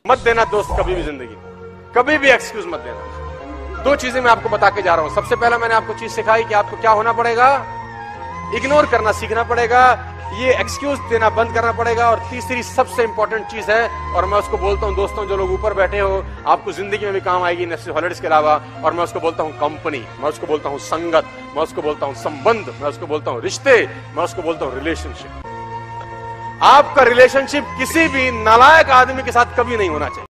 मत देना दोस्त कभी भी जिंदगी में, कभी भी एक्सक्यूज मत देना। दो चीजें मैं आपको बता के जा रहा हूं। सबसे पहला मैंने आपको चीज सिखाई कि आपको क्या होना पड़ेगा, इग्नोर करना सीखना पड़ेगा, ये एक्सक्यूज देना बंद करना पड़ेगा। और तीसरी सबसे इंपॉर्टेंट चीज है, और मैं उसको बोलता हूं दोस्तों जो लोग ऊपर बैठे हो, आपको जिंदगी में भी काम आएगी नेक्स्ट हॉलिडेज के अलावा, और मैं उसको बोलता हूं कंपनी, मैं उसको बोलता हूं संगत, मैं उसको बोलता हूं संबंध, मैं उसको बोलता हूं रिश्ते, मैं उसको बोलता हूं रिलेशनशिप। आपका रिलेशनशिप किसी भी नालायक आदमी के साथ कभी नहीं होना चाहिए।